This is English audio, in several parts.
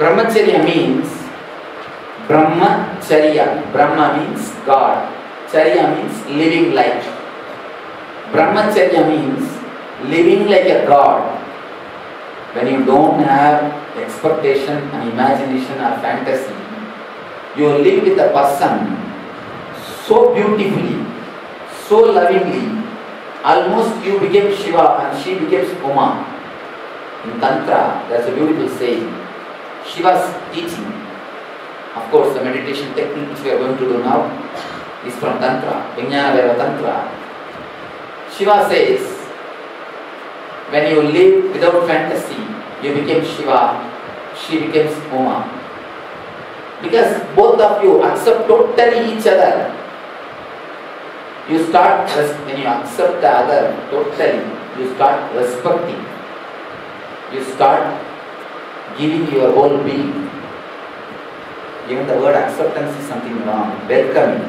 Brahmacharya means Brahmacharya. Brahma means God. Charya means living life. Brahmacharya means living like a God. When you don't have expectation and imagination or fantasy, you live with a person so beautifully, so lovingly, almost you became Shiva and she becomes Uma. In Tantra, there's a beautiful saying. Shiva's teaching, of course, the meditation technique which we are going to do now is from Tantra, Vijnana Vairava Tantra. Shiva says, when you live without fantasy, you become Shiva, she becomes Uma. Because both of you accept totally each other. You start, when you accept the other totally, you start respecting. You start giving your whole being. Even the word acceptance is something wrong. Welcoming.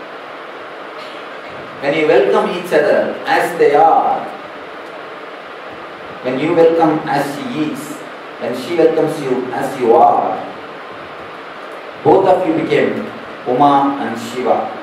When you welcome each other as they are, when you welcome as she is, when she welcomes you as you are, both of you became Uma and Shiva.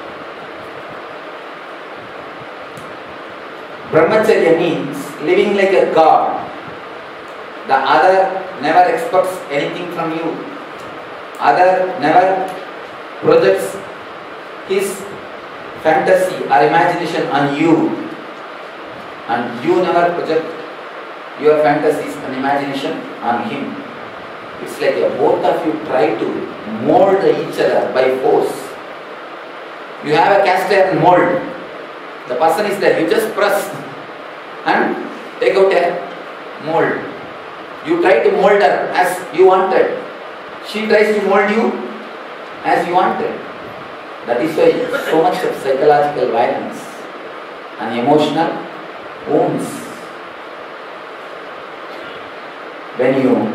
Brahmacharya means living like a God. The other never expects anything from you. Other never projects his fantasy or imagination on you. And you never project your fantasies and imagination on him. It's like both of you try to mold each other by force. You have a cast iron mold. The person is there. You just press and take out a mold. You try to mold her as you wanted. She tries to mold you as you wanted. That is why so much of psychological violence and emotional wounds. When you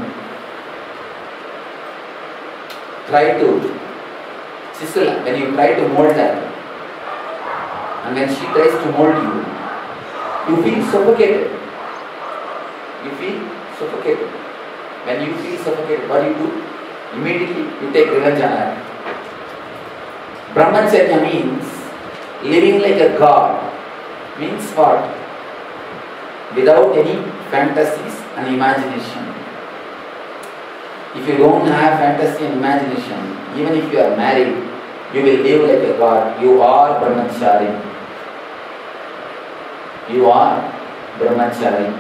try to chisel, when you try to mold her, and when she tries to mold you, you feel suffocated. You feel suffocated. When you feel suffocated, what do you do? Immediately you take revenge on her. Brahmacharya means living like a God. Means what? Without any fantasies and imagination. If you don't have fantasy and imagination, even if you are married, you will live like a God. You are Brahmachari. You are Brahmachari.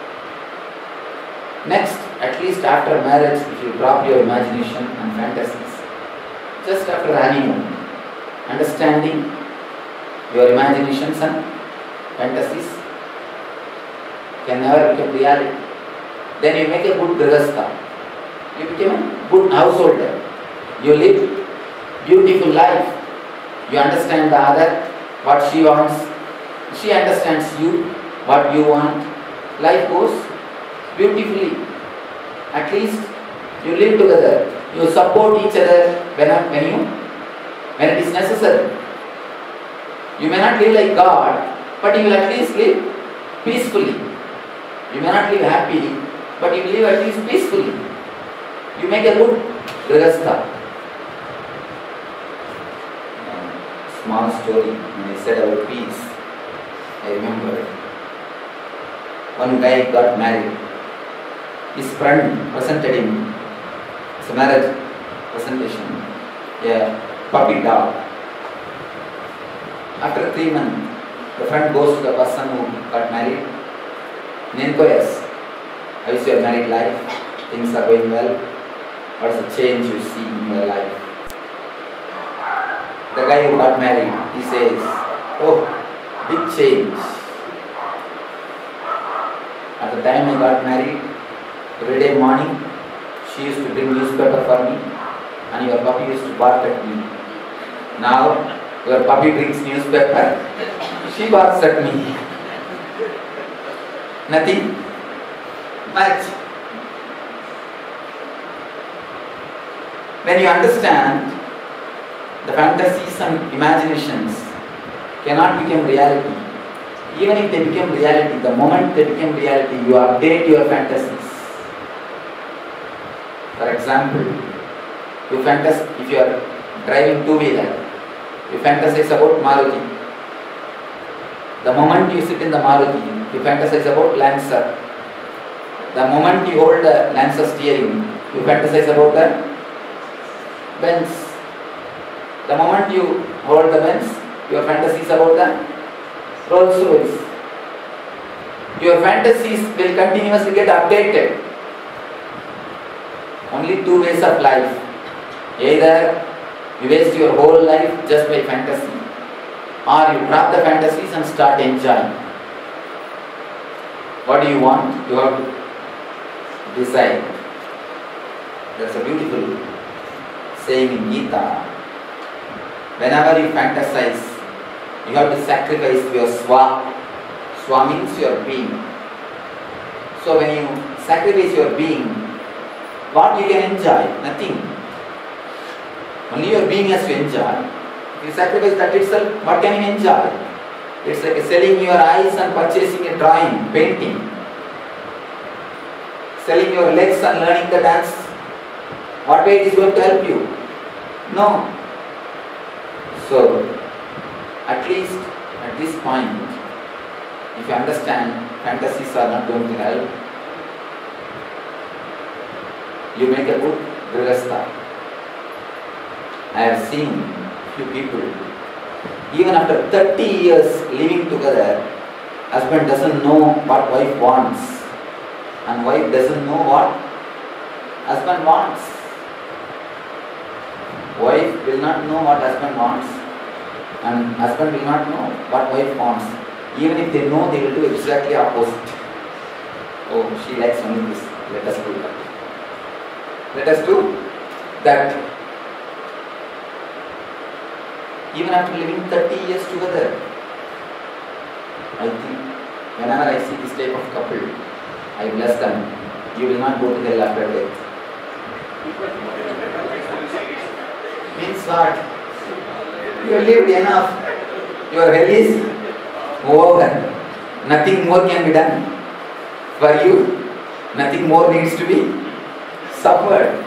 Next, at least after marriage, if you drop your imagination and fantasies, just after honeymoon, understanding your imaginations and fantasies can never become reality. Then you make a good grihastha. You become a good householder. You live beautiful life. You understand the other, what she wants. She understands you, what you want. Life goes beautifully. At least you live together. You support each other when it is necessary. You may not live like God, but you will at least live peacefully. You may not live happily, but you live at least peacefully. You make a good grihastha. Small story, when I said about peace, I remember one guy got married. His friend presented him as a marriage presentation, a puppy dog. After 3 months, the friend goes to the person who got married and inquires, how is your married life? Things are going well? What is the change you see in your life? The guy who got married, he says, oh, big change. At the time I got married, every day morning, she used to bring newspaper for me and your puppy used to bark at me. Now, your puppy brings newspaper, she barks at me. Nothing much. When you understand the fantasies and imaginations cannot become reality. Even if they become reality, the moment they become reality, you update your fantasies. For example, if you are driving two-wheeler, you fantasize about Maruti. The moment you sit in the Maruti, you fantasize about Lancer. The moment you hold the Lancer steering, you fantasize about the Benz. The moment you hold the Benz, your fantasy is about the Rolls Royce. Your fantasies will continuously get updated. Only two ways of life. Either you waste your whole life just by fantasy, or you drop the fantasies and start enjoying. What do you want? You have to decide. There's a beautiful saying in Gita. Whenever you fantasize, you have to sacrifice your swa. Swa means your being. So when you sacrifice your being, what you can enjoy? Nothing. Only your being has to enjoy. If you sacrifice that itself, what can you enjoy? It's like selling your eyes and purchasing a drawing, painting. Selling your legs and learning the dance. What way it is going to help you? No. So, at least at this point, if you understand fantasies are not going to help, you make a good grihastha. I have seen few people, even after 30 years living together, husband doesn't know what wife wants, and wife doesn't know what husband wants. Wife will not know what husband wants, and husband will not know what wife wants. Even if they know, they will do exactly opposite. Oh, she likes only this. Let us do that. Let us do that. Even after living 30 years together, I think whenever I see this type of couple, I bless them. You will not go to hell after death. Means what? You have lived enough. Your hell is over. Nothing more can be done for you. Nothing more needs to be suffered.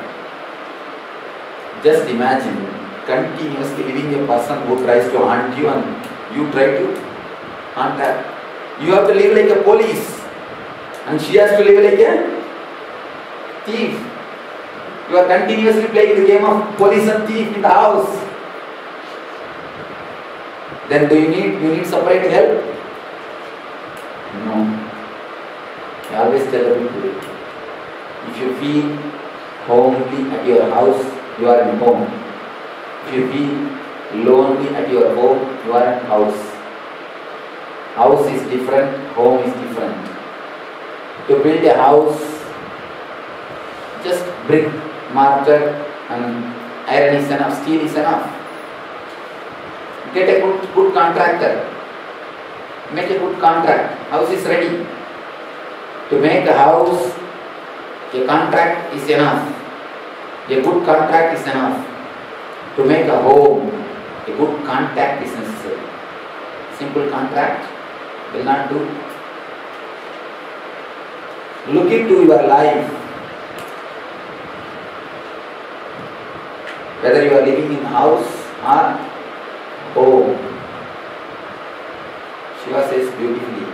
Just imagine continuously living a person who tries to haunt you and you try to haunt her. You have to live like a police and she has to live like a thief. You are continuously playing the game of police and thief in the house. Then do you need separate help? No. I always tell the people, if you feel homely at your house, you are in home. If you feel lonely at your home, you are in house. House is different, home is different. To build a house, just brick, mortar and iron is enough, steel is enough. Get a good contractor. Make a good contract. House is ready. To make a house, a contract is enough. A good contract is enough. To make a home, a good contact is necessary. Simple contract will not do. Look into your life. Whether you are living in house or home. Shiva says beautifully,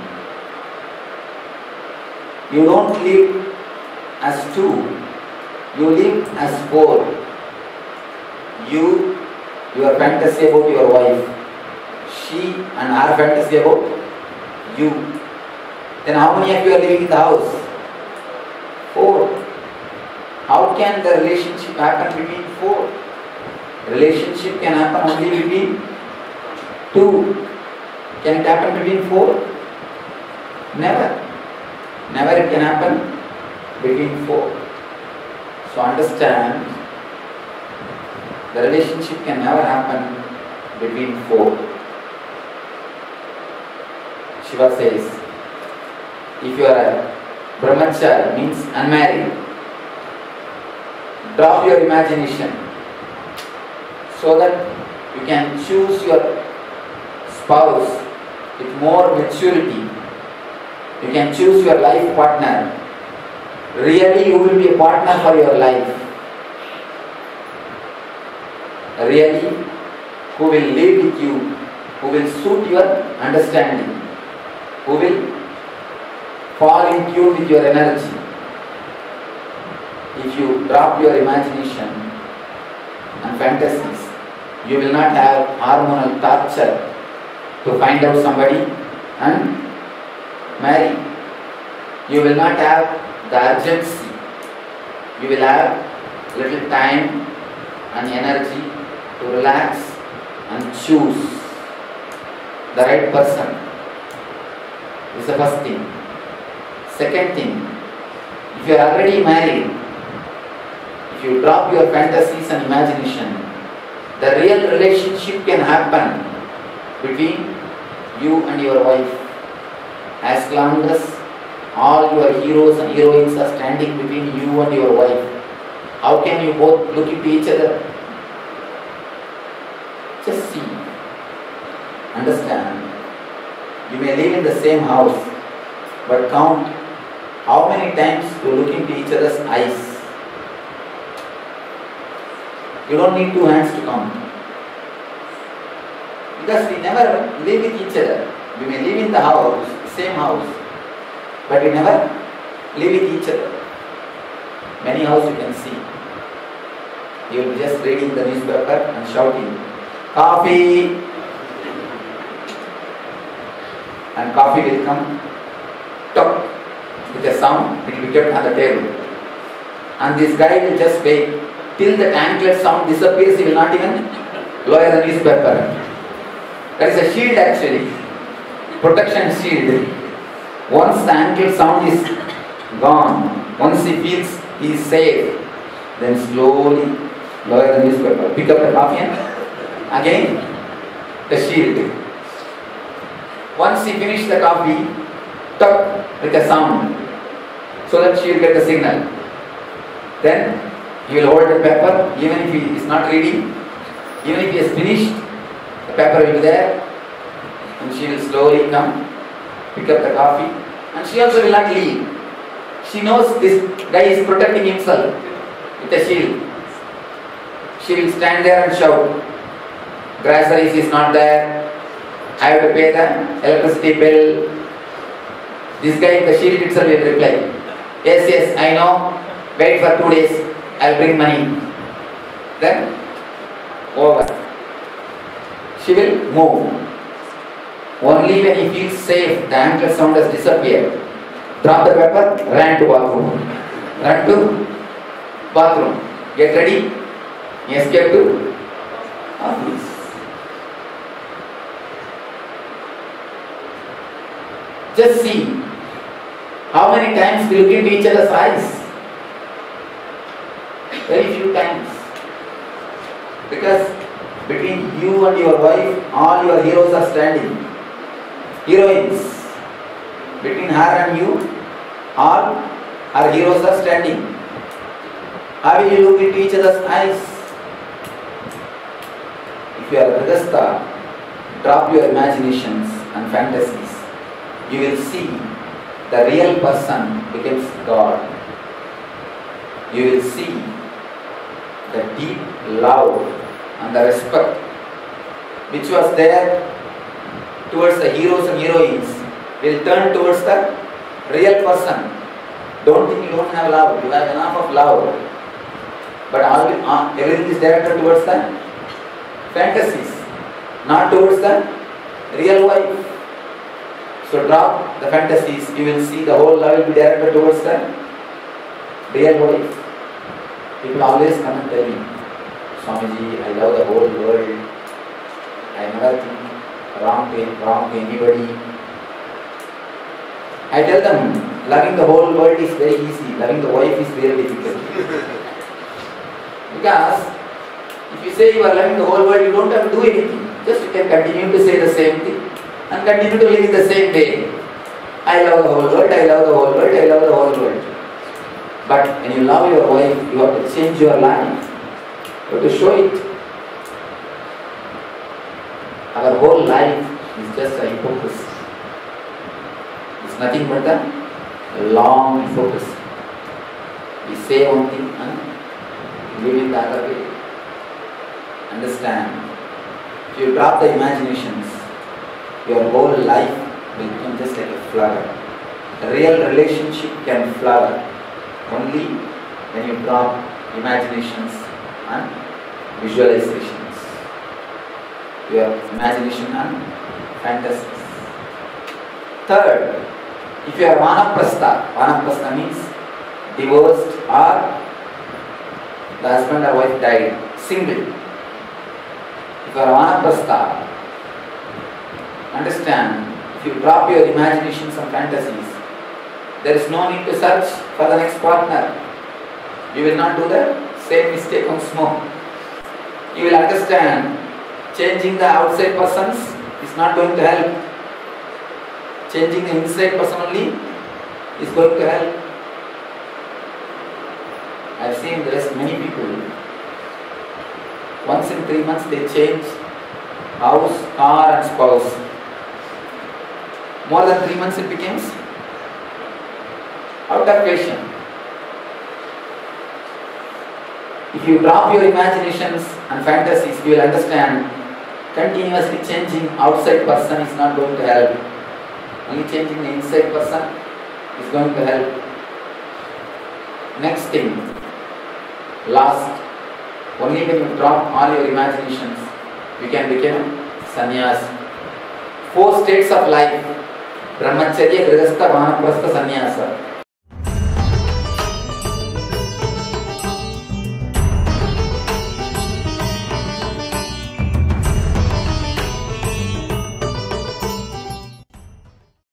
you don't live as two, you live as four. Your fantasy about your wife, she and her fantasy about you. Then how many of you are living in the house? 4. How can the relationship happen between 4? Relationship can happen only between 2. Can it happen between 4? Never. Never it can happen between 4. So understand, the relationship can never happen between 4. Shiva says, if you are a brahmachari, means unmarried, drop your imagination so that you can choose your spouse with more maturity. You can choose your life partner. Really, you will be a partner for your life. really, who will live with you, who will suit your understanding, who will fall in tune with your energy. If you drop your imagination and fantasies, you will not have hormonal torture to find out somebody and marry. You will not have the urgency. You will have little time and energy to relax and choose the right person. This is the first thing. Second thing, if you are already married, if you drop your fantasies and imagination, the real relationship can happen between you and your wife. As long as all your heroes and heroines are standing between you and your wife, how can you both look into each other? Just see. Understand. You may live in the same house, but count how many times you look into each other's eyes. You don't need two hands to count. Because we never live with each other. We may live in the house, same house, but we never live with each other. Many houses you can see. You will be just reading the newspaper and shouting, "Coffee!" And coffee will come, talk with a sound, it will be kept on the table. And this guy will just wait till the anklet sound disappears, he will not even lower the newspaper. That is a shield actually, protection shield. Once the anklet sound is gone, once he feels he is safe, then slowly lower the newspaper, pick up the coffee and again the shield. Once he finishes the coffee, tuck with a sound, so that she will get the signal. Then he will hold the paper, even if he is not reading, even if he has finished, the paper will be there, and she will slowly come, pick up the coffee, and she also will not leave. She knows this guy is protecting himself with a shield. She will stand there and shout, "Groceries is not there, I have to pay the electricity bill." This guy in the shield itself will reply, "Yes, yes, I know, wait for 2 days, I'll bring money." Then, over. She will move. Only when he feels safe, the anklet sound has disappeared. Drop the paper, ran to bathroom. Run to bathroom. Get ready, escape to office. Just see how many times we look into each other's eyes. Very few times. Because between you and your wife, all your heroes are standing. Heroines. Between her and you, all her heroes are standing. How will you look into each other's eyes? If you are a Grihastha, drop your imaginations and fantasies. You will see the real person becomes God. You will see the deep love and the respect which was there towards the heroes and heroines will turn towards the real person. Don't think you don't have love. You have enough of love. But everything is directed towards the fantasies, not towards the real wife. So drop the fantasies, you will see the whole love will be directed towards the real wife. People always come and tell me, "Swamiji, I love the whole world. I never think wrong to anybody." I tell them, loving the whole world is very easy. Loving the wife is very difficult. Because if you say you are loving the whole world, you don't have to do anything. Just you can continue to say the same thing and continue to live in the same way. I love the whole world, I love the whole world, I love the whole world. But when you love your wife, you have to change your life. You have to show it. Our whole life is just a hypocrisy. It's nothing but a long hypocrisy. We say one thing and live in the other way. And understand, if you drop the imaginations, your whole life will become just like a flower. A real relationship can flower only when you drop imaginations and visualizations. Your imagination and fantasies. Third, if you are vanaprastha means divorced or the husband or wife died, single. If you are vanaprastha, understand, if you drop your imaginations and fantasies, there is no need to search for the next partner. You will not do the same mistake once more. You will understand, changing the outside persons is not going to help. Changing the inside person only is going to help. I have seen there is many people, once in 3 months they change house, car and spouse. More than 3 months it becomes out of question. If you drop your imaginations and fantasies, you will understand continuously changing outside person is not going to help. Only changing the inside person is going to help. Next thing, last, only when you drop all your imaginations, you can become sannyas. 4 states of life: brahmacharya, grihastha, vanaprastha, sannyasa.